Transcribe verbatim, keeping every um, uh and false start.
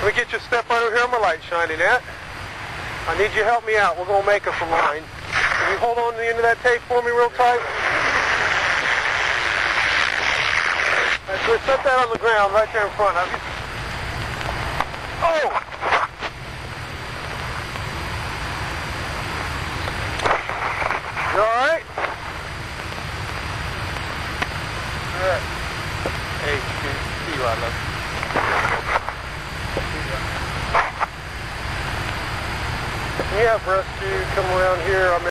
Let me get you a step under here on my light shining at. I need you to help me out. We're going to make us a line. Can you hold on to the end of that tape for me real tight? All right, so set that on the ground right there in front of you. Oh! You all right? All right. Hey, D U I, love you. Yeah, for us to come around here, I'm